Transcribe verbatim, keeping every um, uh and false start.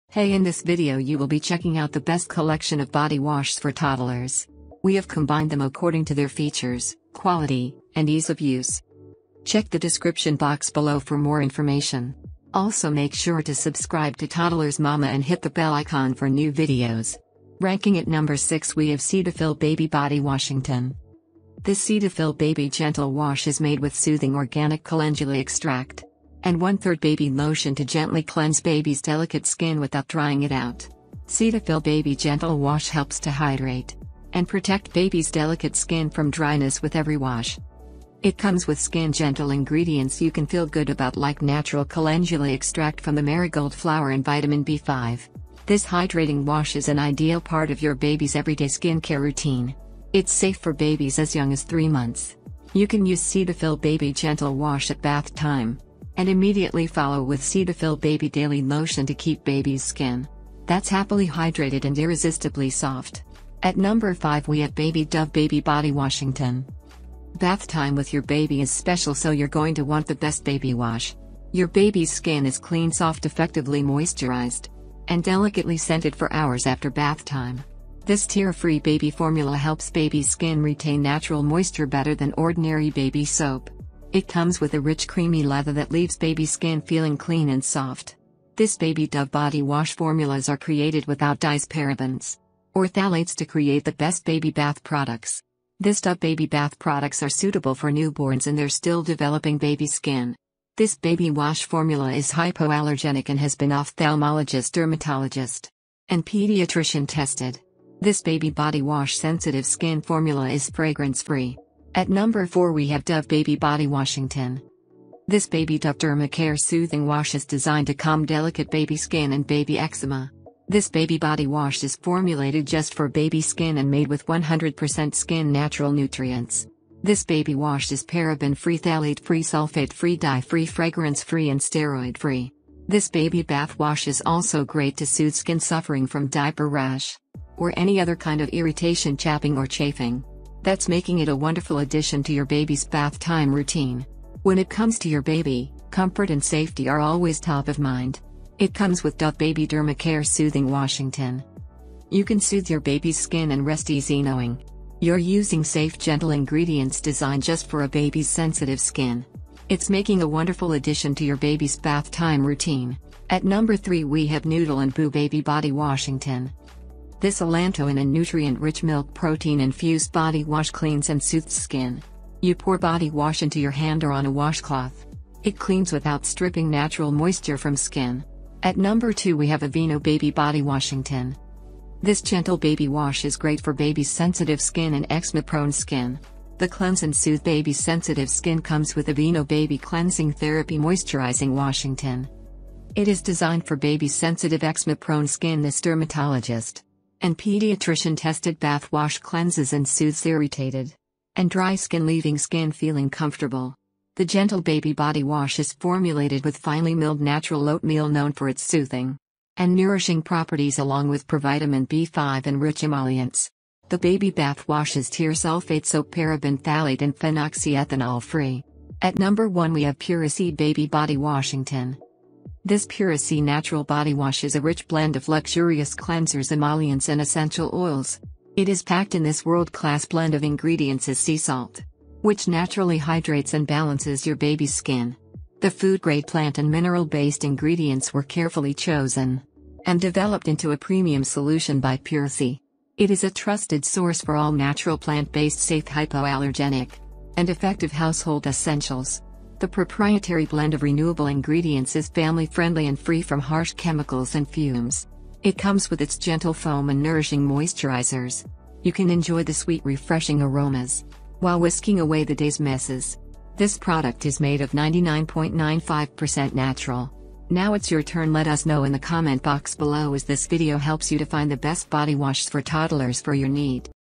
Hey, in this video you will be checking out the best collection of body washes for toddlers. We have combined them according to their features, quality, and ease of use. Check the description box below for more information. Also make sure to subscribe to Toddler's Mama and hit the bell icon for new videos. Ranking at number six, we have Cetaphil Baby Body Washington. This Cetaphil Baby Gentle Wash is made with soothing organic calendula extract and one-third baby lotion to gently cleanse baby's delicate skin without drying it out. Cetaphil Baby Gentle Wash helps to hydrate and protect baby's delicate skin from dryness with every wash. It comes with skin-gentle ingredients you can feel good about, like natural calendula extract from the marigold flower and vitamin B five. This hydrating wash is an ideal part of your baby's everyday skincare routine. It's safe for babies as young as three months. You can use Cetaphil Baby Gentle Wash at bath time and immediately follow with Cetaphil Baby Daily Lotion to keep baby's skin that's happily hydrated and irresistibly soft. At number five, we have Baby Dove Baby Body Washington. Bath time with your baby is special, so you're going to want the best baby wash. Your baby's skin is clean, soft, effectively moisturized, and delicately scented for hours after bath time. This tear-free baby formula helps baby's skin retain natural moisture better than ordinary baby soap. It comes with a rich, creamy lather that leaves baby skin feeling clean and soft. This Baby Dove body wash formulas are created without dyes, parabens, or phthalates to create the best baby bath products. This Dove baby bath products are suitable for newborns and their still developing baby skin. This baby wash formula is hypoallergenic and has been ophthalmologist, dermatologist, and pediatrician tested. This baby body wash sensitive skin formula is fragrance-free. At number four, we have Dove Baby Body Washington. This Baby Dove Dermacare Soothing Wash is designed to calm delicate baby skin and baby eczema. This baby body wash is formulated just for baby skin and made with one hundred percent skin natural nutrients. This baby wash is paraben-free, phthalate-free, sulfate-free, dye-free, fragrance-free, and steroid-free. This baby bath wash is also great to soothe skin suffering from diaper rash or any other kind of irritation, chapping, or chafing. That's making it a wonderful addition to your baby's bath time routine. When it comes to your baby, comfort and safety are always top of mind. It comes with Dove Baby Dermacare Soothing Washington. You can soothe your baby's skin and rest easy knowing you're using safe, gentle ingredients designed just for a baby's sensitive skin. It's making a wonderful addition to your baby's bath time routine. At number three, we have Noodle and Boo Baby Body Washington. This allantoin and nutrient-rich milk protein-infused body wash cleans and soothes skin. You pour body wash into your hand or on a washcloth. It cleans without stripping natural moisture from skin. At number two, we have Aveeno Baby Body Washington. This gentle baby wash is great for baby's sensitive skin and eczema-prone skin. The Cleanse and Soothe Baby's Sensitive Skin comes with Aveeno Baby Cleansing Therapy Moisturizing Washington. It is designed for baby's sensitive eczema-prone skin. This dermatologist and pediatrician tested bath wash cleanses and soothes irritated and dry skin, leaving skin feeling comfortable. The gentle baby body wash is formulated with finely milled natural oatmeal, known for its soothing and nourishing properties, along with provitamin B five and rich emollients. The baby bath wash is tear sulfate, soap, paraben, phthalate, and phenoxyethanol free. At number one, we have Puracy Baby Body Washington. This Puracy natural body wash is a rich blend of luxurious cleansers, emollients, and essential oils. It is packed in this world-class blend of ingredients as sea salt, which naturally hydrates and balances your baby's skin. The food-grade plant and mineral-based ingredients were carefully chosen and developed into a premium solution by Puracy. It is a trusted source for all natural, plant-based, safe, hypoallergenic, and effective household essentials. The proprietary blend of renewable ingredients is family-friendly and free from harsh chemicals and fumes. It comes with its gentle foam and nourishing moisturizers. You can enjoy the sweet, refreshing aromas while whisking away the day's messes. This product is made of ninety-nine point nine five percent natural. Now it's your turn. Let us know in the comment box below as this video helps you to find the best body washes for toddlers for your need.